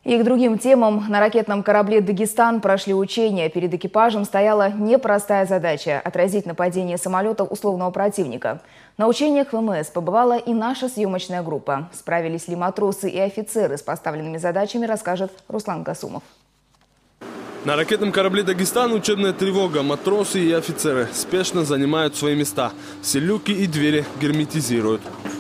И к другим темам. На ракетном корабле «Дагестан» прошли учения. Перед экипажем стояла непростая задача – отразить нападение самолета условного противника. На учениях ВМС побывала и наша съемочная группа. Справились ли матросы и офицеры с поставленными задачами, расскажет Руслан Касумов. На ракетном корабле «Дагестан» учебная тревога. Матросы и офицеры спешно занимают свои места. Все люки и двери герметизируют.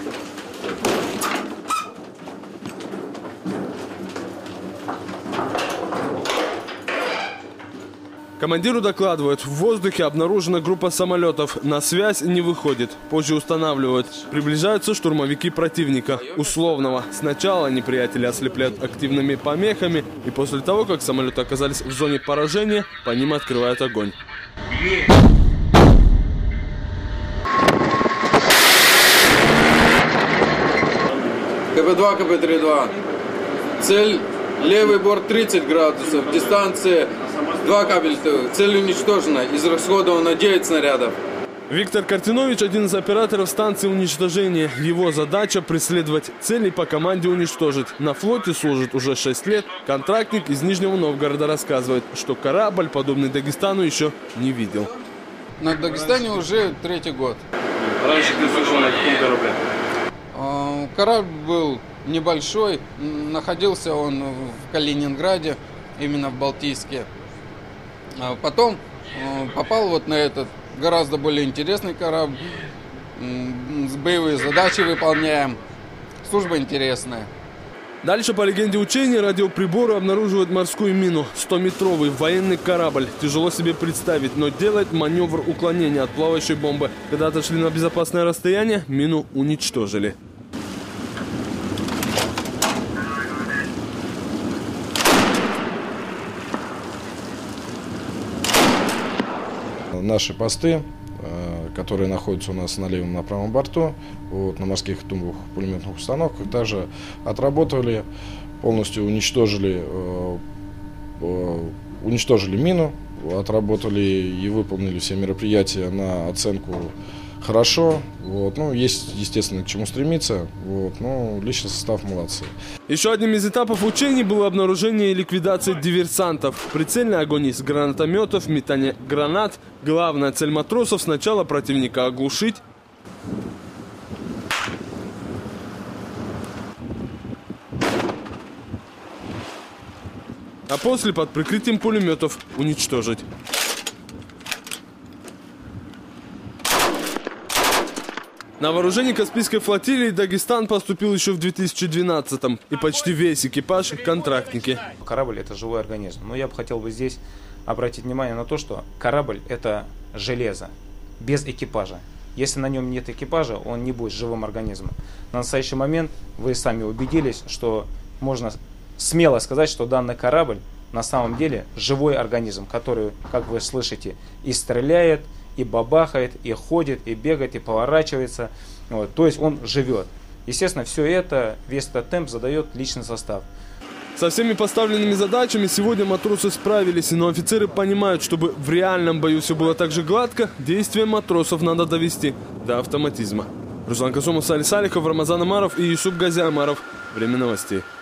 Командиру докладывают, в воздухе обнаружена группа самолетов. На связь не выходит. Позже устанавливают. Приближаются штурмовики противника, условного. Сначала неприятеля ослепляют активными помехами, и после того, как самолеты оказались в зоне поражения, по ним открывают огонь. КП-2, КП-3-2. Цель левый борт 30 градусов, дистанция 2 кабеля, цель уничтожена, израсходовано 9 снарядов. Виктор Картинович – один из операторов станции уничтожения. Его задача – преследовать цели по команде уничтожить. На флоте служит уже 6 лет. Контрактник из Нижнего Новгорода рассказывает, что корабль, подобный Дагестану, еще не видел. На Дагестане уже 3-й год. Раньше ты слышал на каком корабле? Корабль был небольшой, находился он в Калининграде, именно в Балтийске. Потом попал вот на этот гораздо более интересный корабль, боевые задачи выполняем, служба интересная. Дальше, по легенде учения, радиоприборы обнаруживают морскую мину. 100-метровый военный корабль. Тяжело себе представить, но делает маневр уклонения от плавающей бомбы. Когда отошли на безопасное расстояние, мину уничтожили. Наши посты, которые находятся у нас на левом и на правом борту, вот, на морских тумбах, пулеметных установках, также отработали, полностью уничтожили мину, отработали и выполнили все мероприятия на оценку хорошо. Вот. Ну, есть, естественно, к чему стремиться. Вот. Ну, личный состав молодцы. Еще одним из этапов учений было обнаружение и ликвидация диверсантов. Прицельный огонь из гранатометов, метание гранат. Главная цель матросов – сначала противника оглушить, а после под прикрытием пулеметов уничтожить. На вооружение Каспийской флотилии Дагестан поступил еще в 2012-м. И почти весь экипаж – контрактники. Корабль – это живой организм. Но я бы хотел здесь обратить внимание на то, что корабль – это железо, без экипажа. Если на нем нет экипажа, он не будет живым организмом. На настоящий момент вы сами убедились, что можно смело сказать, что данный корабль на самом деле живой организм, который, как вы слышите, и стреляет, и бабахает, и ходит, и бегает, и поворачивается. Вот. То есть он живет. Естественно, все это, весь этот темп задает личный состав. Со всеми поставленными задачами сегодня матросы справились, но офицеры понимают, чтобы в реальном бою все было так же гладко, действия матросов надо довести до автоматизма. Руслан Касумов, Салих Салихов, Рамазан Амаров и Юсуп Гази Амаров. Время новостей.